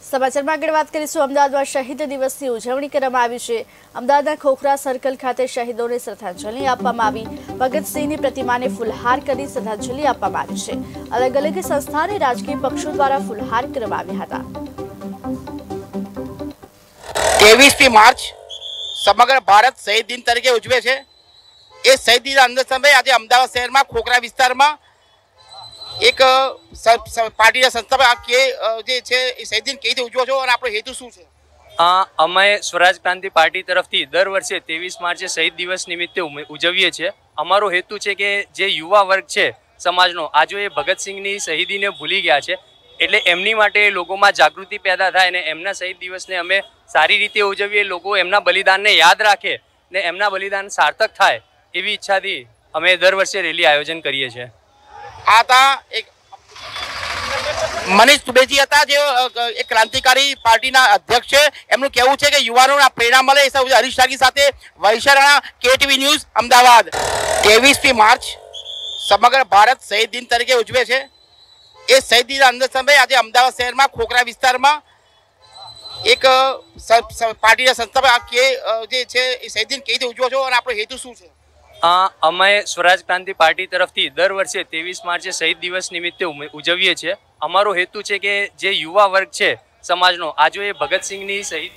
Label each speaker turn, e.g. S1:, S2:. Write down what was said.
S1: સમાચારમાં આગળ વાત કરીશું। અમદાવાદમાં શહીદ દિવસની ઉજવણી કરવામાં આવી છે। અમદાવાદના ખોખરા સર્કલ ખાતે શહીદોને શ્રદ્ધાંજલિ આપવામાં આવી। ભગતસિંહની પ્રતિમાને ફૂલહાર કરી શ્રદ્ધાંજલિ આપવામાં આવી છે। અલગ અલગ સંસ્થા અને રાજકીય પક્ષો દ્વારા ફૂલહાર કરવામાં આવ્યા હતા।
S2: 23મી માર્ચ સમગ્ર ભારત શહીદ દિન તરીકે ઉજવે છે। એ શહીદ દિન અંદર સમય આજે અમદાવાદ શહેરમાં ખોખરા વિસ્તારમાં એક પાર્ટીના સંસ્થા કે જે છે એ શહીદ દિન કેવી રીતે ઉજવો છો અને આપણો હેતુ શું છે?
S3: અમે સ્વરાજ ક્રાંતિ પાર્ટી તરફથી દર વર્ષે 23 માર્ચે શહીદ દિવસ નિમિત્તે ઉજવીએ છીએ। અમારો હેતુ છે કે જે યુવા વર્ગ છે સમાજનો આજે એ ભગતસિંહની શહીદીને ભૂલી ગયા છે, એટલે એમની માટે લોકોમાં જાગૃતિ પેદા થાય અને એમના શહીદ દિવસને અમે સારી રીતે ઉજવીએ, લોકો એમના બલિદાનને યાદ રાખે ને એમના બલિદાન સાર્થક થાય એવી ઈચ્છાથી અમે દર વર્ષે રેલી આયોજન કરીએ છીએ।
S2: આ હતા એક મનીષ દુબેજી હતા, જે એક ક્રાંતિકારી પાર્ટીના અધ્યક્ષ છે। એમનું કહેવું છે કે યુવાનોને પ્રેરણા મળે। એ હરીશ રાગી સાથે વૈશાલ રાણા, KTV ન્યૂઝ, અમદાવાદ। 23મી માર્ચ સમગ્ર ભારત શહીદ દિન તરીકે ઉજવે છે। એ શહીદ દિન અંદર સમય આજે અમદાવાદ શહેરમાં ખોખરા વિસ્તારમાં એક પાર્ટીના સંસ્થા કે જે છે એ શહીદ દિન કેવી રીતે ઉજવો છો અને આપણો હેતુ શું છે?
S3: અમે સ્વરાજ ક્રાંતિ પાર્ટી તરફથી દર વર્ષે 23 માર્ચે શહીદ દિવસ નિમિત્તે ઉજવીએ છીએ। અમારો હેતુ છે કે જે યુવા વર્ગ છે સમાજનો આજે એ ભગતસિંહની શહીદ